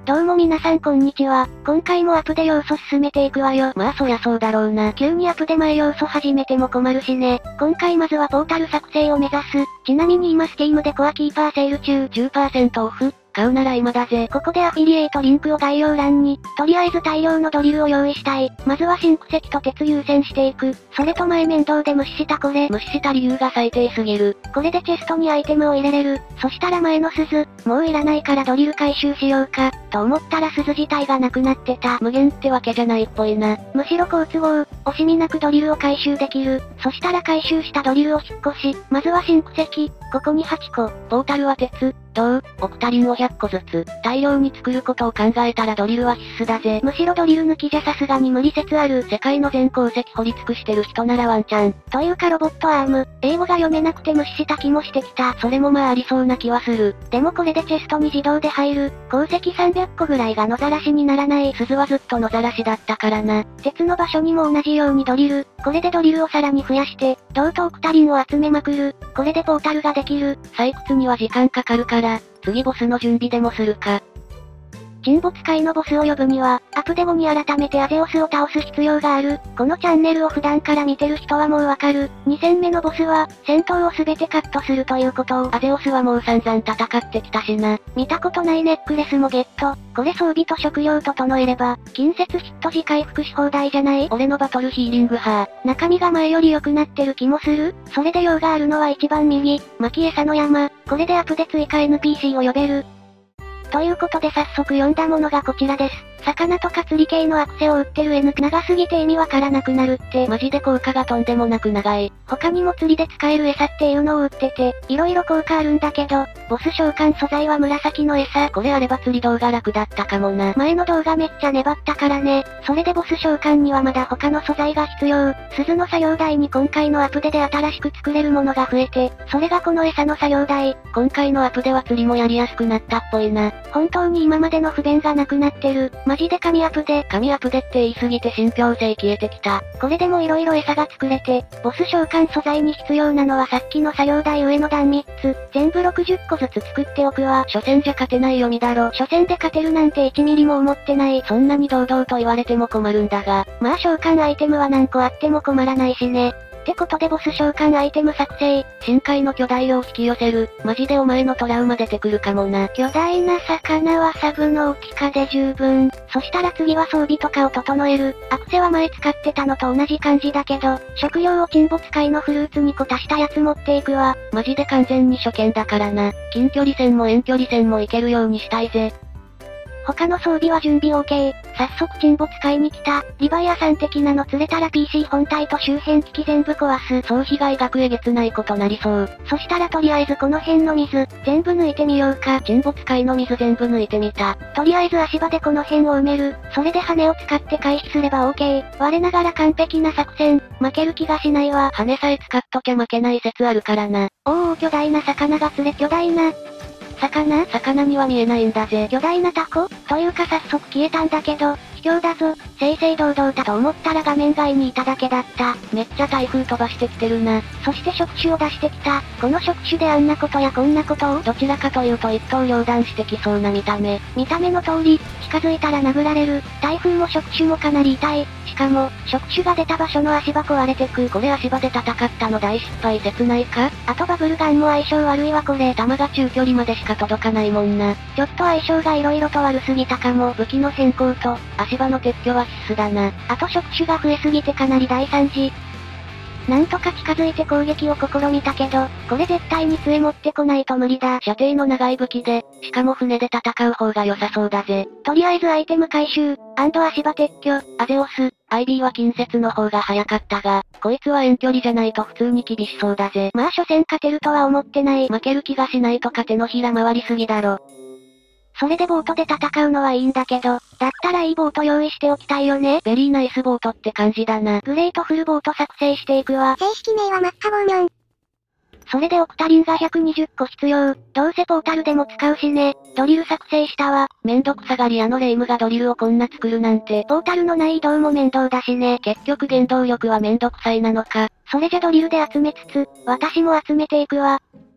どうも皆さんこんにちは。今回もアプデ要素進めていくわよ。 まあそりゃそうだろうな。 急にアプデ前要素始めても困るしね。今回まずはポータル作成を目指す。ちなみに今 Steam でコアキーパーセール中。 10% オフ。買うなら今だぜ。 ここでアフィリエイトリンクを概要欄に。とりあえず大量のドリルを用意したい。まずはシンク石と鉄優先していく。それと前面倒で無視したこれ。 無視した理由が最低すぎる。 これでチェストにアイテムを入れれる。そしたら前の鈴、もういらないからドリル回収しようか。と思ったら鈴自体がなくなってた。 無限ってわけじゃないっぽいな。 むしろ好都合、惜しみなくドリルを回収できる。そしたら回収したドリルを引っ越し、まずはシンク石、ここに8個。 ポータルは鉄、銅、オクタリンを100個ずつ。大量に作ることを考えたらドリルは必須だぜ。 むしろドリル抜きじゃさすがに無理説ある。 世界の全鉱石掘り尽くしてる人ならワンチャン。 というかロボットアーム、英語が読めなくて無視した気もしてきた。 それもまあありそうな気はする。 でもこれでチェストに自動で入る。鉱石300個ぐらいが野ざらしにならない。 鈴はずっと野ざらしだったからな。 鉄の場所にも同じようにドリル。これでドリルをさらに増やして、銅とオクタリンを集めまくる。これでポータルができる。 採掘には時間かかるから、次ボスの準備でもするか。 沈没界のボスを呼ぶには、アプデ後に改めてアゼオスを倒す必要がある。このチャンネルを普段から見てる人はもうわかる。2戦目のボスは、戦闘をすべてカットするということを。 アゼオスはもう散々戦ってきたしな。 見たことないネックレスもゲット。これ装備と食料整えれば、近接ヒット時回復し放題じゃない？ 俺のバトルヒーリング派。 中身が前より良くなってる気もする。それで用があるのは一番右、巻き餌の山。これでアプデ追加 NPC を呼べる。ということで早速読んだものがこちらです。魚とか釣り系のアクセを売ってる N 長すぎて意味わからなくなるって。 マジで効果がとんでもなく長い。 他にも釣りで使える餌っていうのを売ってて、色々効果あるんだけど、ボス召喚素材は紫の餌。 これあれば釣り動画楽だったかもな。 前の動画めっちゃ粘ったからね。それでボス召喚にはまだ他の素材が必要。鈴の作業台に今回のアプデで新しく作れるものが増えて、それがこの餌の作業台。 今回のアプデは釣りもやりやすくなったっぽいな。 本当に今までの不便がなくなってる。マジで神アプデ。 神アプデって言い過ぎて信憑性消えてきた。 これでも色々餌が作れて、ボス召喚素材に必要なのはさっきの作業台上の段3つ。全部60個ずつ作っておくわ。 初戦じゃ勝てない読みだろ。 初戦で勝てるなんて1ミリも思ってない。 そんなに堂々と言われても困るんだが。 まあ召喚アイテムは何個あっても困らないしね。ってことでボス召喚アイテム作成。 深海の巨大を引き寄せる。マジでお前のトラウマ出てくるかもな。 巨大な魚はサブの置き化で十分。そしたら次は装備とかを整える。アクセは前使ってたのと同じ感じだけど、食料を沈没界のフルーツ2個足したやつ持っていくわ。 マジで完全に初見だからな。近距離戦も遠距離戦もいけるようにしたいぜ。 他の装備は準備 OK。早速沈没界に来た。リヴァイアさん的なの釣れたら PC 本体と周辺機器全部壊す。 総被害額えげつないことなりそう。 そしたらとりあえずこの辺の水、全部抜いてみようか。 沈没界の水全部抜いてみた。 とりあえず足場でこの辺を埋める。それで羽を使って回避すれば OK。我ながら完璧な作戦。負ける気がしないわ。 羽さえ使っときゃ負けない説あるからな。 おー巨大な魚が釣れ巨大な。魚には見えないんだぜ。 巨大なタコというか早速消えたんだけど、卑怯だぞ。正々堂々だと思ったら画面外にいただけだった。 めっちゃ台風飛ばしてきてるな。 そして触手を出してきた。この触手であんなことやこんなことをどちらかというと一刀両断してきそうな見た目。 見た目の通り、近づいたら殴られる。台風も触手もかなり痛い。しかも、触手が出た場所の足場壊れてく。 これ足場で戦ったの大失敗切ないか？ あとバブルガンも相性悪いわこれ。 弾が中距離までしか届かないもんな。 ちょっと相性が色々と悪すぎたかも。 武器の変更と、足場の撤去は必須だな。 あと触手が増えすぎてかなり大惨事。なんとか近づいて攻撃を試みたけど、これ絶対に杖持ってこないと無理だ。 射程の長い武器で、しかも船で戦う方が良さそうだぜ。 とりあえずアイテム回収、足場撤去。 アゼオス、IB は近接の方が早かったが、こいつは遠距離じゃないと普通に厳しそうだぜ。 まあ初戦勝てるとは思ってない。 負ける気がしないとか手のひら回りすぎだろ。 それでボートで戦うのはいいんだけど、だったらいいボート用意しておきたいよね。 ベリーナイスボートって感じだな。 グレートフルボート作成していくわ。 正式名はマッカボーニョン。 それでオクタリンが120個必要。どうせポータルでも使うしね。ドリル作成したわ。 めんどくさがり屋のレイムがドリルをこんな作るなんて。 ポータルのない移動も面倒だしね。 結局原動力はめんどくさいなのか。 それじゃドリルで集めつつ、私も集めていくわ。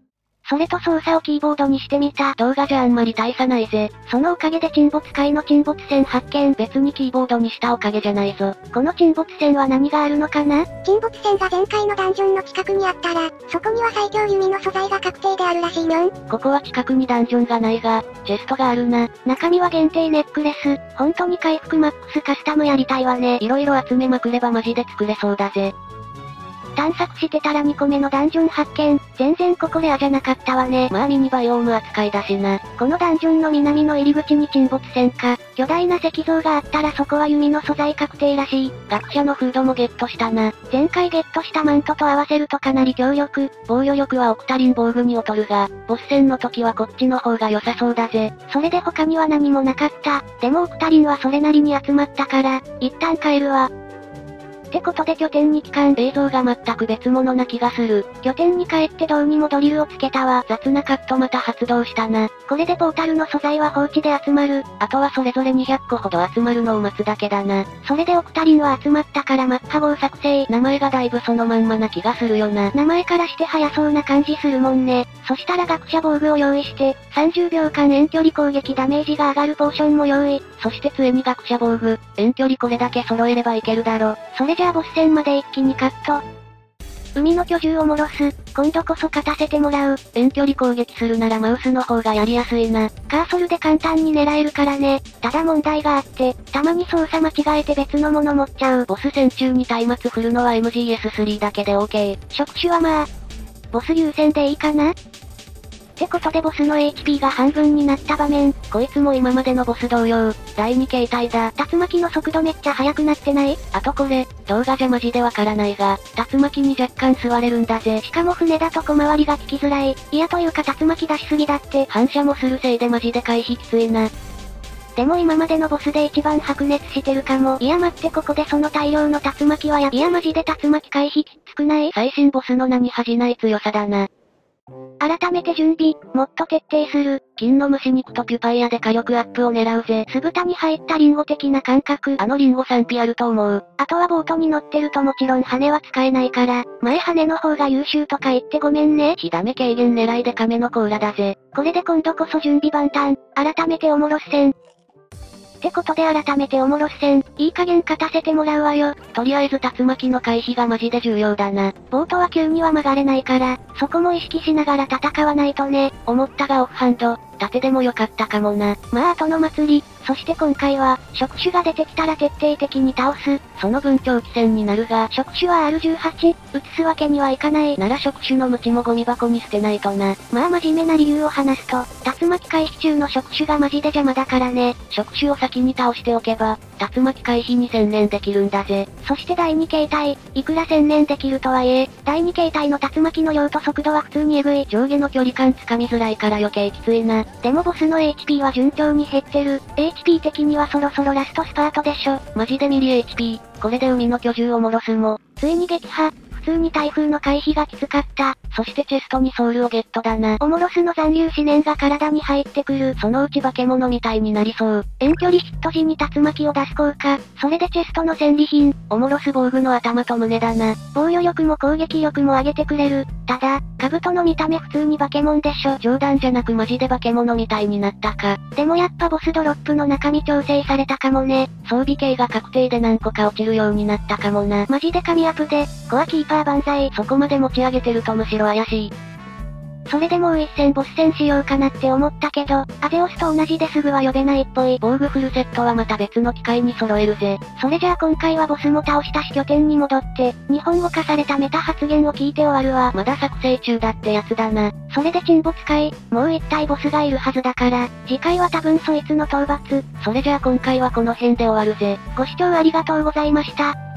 それと操作をキーボードにしてみた。 動画じゃあんまり大差ないぜ。 そのおかげで沈没海の沈没船発見。 別にキーボードにしたおかげじゃないぞ。 この沈没船は何があるのかな？ 沈没船が前回のダンジョンの近くにあったら、そこには最強弓の素材が確定であるらしいにょん。 ここは近くにダンジョンがないが、チェストがあるな。 中身は限定ネックレス。本当に回復マックスカスタムやりたいわね。 色々集めまくればマジで作れそうだぜ。 探索してたら2個目のダンジョン発見。全然ここレアじゃなかったわね。 まあミニバイオーム扱いだしな。 このダンジョンの南の入り口に沈没船か。巨大な石像があったらそこは弓の素材確定らしい。 学者のフードもゲットしたな。 前回ゲットしたマントと合わせるとかなり強力。 防御力はオクタリン防具に劣るが、ボス戦の時はこっちの方が良さそうだぜ。 それで他には何もなかった。でもオクタリンはそれなりに集まったから、一旦帰るわ。ってことで拠点に帰還。 映像が全く別物な気がする。 拠点に帰ってどうにもドリルをつけたわ。 雑なカットまた発動したな。 これでポータルの素材は放置で集まる。 あとはそれぞれ200個ほど集まるのを待つだけだな。 それでオクタリンは集まったからマッハ号作成。 名前がだいぶそのまんまな気がするよな。 名前からして速そうな感じするもんね。そしたら学者防具を用意して、30秒間遠距離攻撃ダメージが上がるポーションも用意。 そして杖に学者防具、遠距離これだけ揃えればいけるだろ。 それじゃあボス戦まで一気にカット。海の巨獣を戻す。今度こそ勝たせてもらう。 遠距離攻撃するならマウスの方がやりやすいな。 カーソルで簡単に狙えるからね。ただ問題があって、たまに操作間違えて別のもの持っちゃう。 ボス戦中に松明振るのは MGS3 だけで OK。 触手はまあ、ボス優先でいいかな？ってことでボスの HP が半分になった場面。 こいつも今までのボス同様、第2形態だ。 竜巻の速度めっちゃ速くなってない？ あとこれ、動画じゃマジでわからないが、竜巻に若干座れるんだぜ。 しかも船だと小回りが効きづらい。いやというか竜巻出しすぎだって。 反射もするせいでマジで回避きついな。 でも今までのボスで一番白熱してるかも。いや待ってここでその大量の竜巻はいやマジで竜巻回避きつくない？ 最新ボスの名に恥じない強さだな。 改めて準備、もっと徹底する。 金の虫肉とピュパイアで火力アップを狙うぜ。 酢豚に入ったリンゴ的な感覚。 あのリンゴ賛否あると思う。 あとはボートに乗ってるともちろん羽は使えないから、前羽の方が優秀とか言ってごめんね。 火ダメ軽減狙いで亀の甲羅だぜ。 これで今度こそ準備万端。改めておもろっせん。ってことで改めておもろっせん。いい加減勝たせてもらうわよ。 とりあえず竜巻の回避がマジで重要だな。 ボートは急には曲がれないから、そこも意識しながら戦わないとね。 思ったがオフハンド、盾でもよかったかもな。 まあ後の祭り、そして今回は、触手が出てきたら徹底的に倒す。 その分長期戦になるが、 触手は R18、移すわけにはいかない。 なら触手のムチもゴミ箱に捨てないとな。 まあ真面目な理由を話すと、竜巻回避中の触手がマジで邪魔だからね。 触手を先に倒しておけば、竜巻回避に専念できるんだぜ。 そして第2形態、いくら専念できるとはいえ、第2形態の竜巻の量と速度は普通にエグい。 上下の距離感つかみづらいから余計きついな。 でもボスの HP は順調に減ってる。HP 的にはそろそろラストスパートでしょ。 マジでミリ HP、これで海の巨獣を戻すも。 ついに撃破。普通に台風の回避がきつかった。 そしてチェストにソウルをゲットだな。 オモロスの残留思念が体に入ってくる。 そのうち化け物みたいになりそう。 遠距離ヒット時に竜巻を出す効果。それでチェストの戦利品。 オモロス防具の頭と胸だな。 防御力も攻撃力も上げてくれる。ただ、兜の見た目普通に化け物でしょ。 冗談じゃなくマジで化け物みたいになったか。 でもやっぱボスドロップの中身調整されたかもね。 装備系が確定で何個か落ちるようになったかもな。 マジで神アップで、コアキーパー万歳。 そこまで持ち上げてるとむしろ怪しい。 それでもう一戦ボス戦しようかなって思ったけど、アゼオスと同じですぐは呼べないっぽい。 防具フルセットはまた別の機会に揃えるぜ。 それじゃあ今回はボスも倒したし拠点に戻って、日本語化されたメタ発言を聞いて終わるわ。 まだ作成中だってやつだな。 それで沈没海、もう一体ボスがいるはずだから、次回は多分そいつの討伐。 それじゃあ今回はこの辺で終わるぜ。 ご視聴ありがとうございました。